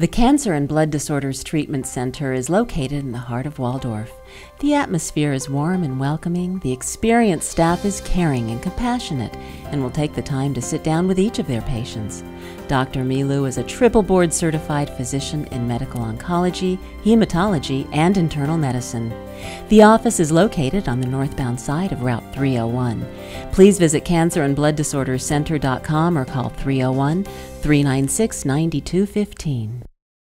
The Cancer and Blood Disorders Treatment Center is located in the heart of Waldorf. The atmosphere is warm and welcoming, the experienced staff is caring and compassionate, and will take the time to sit down with each of their patients. Dr. Meelu is a triple board certified physician in medical oncology, hematology, and internal medicine. The office is located on the northbound side of Route 301. Please visit cancerandblooddisorderscenter.com or call 301-396-9215.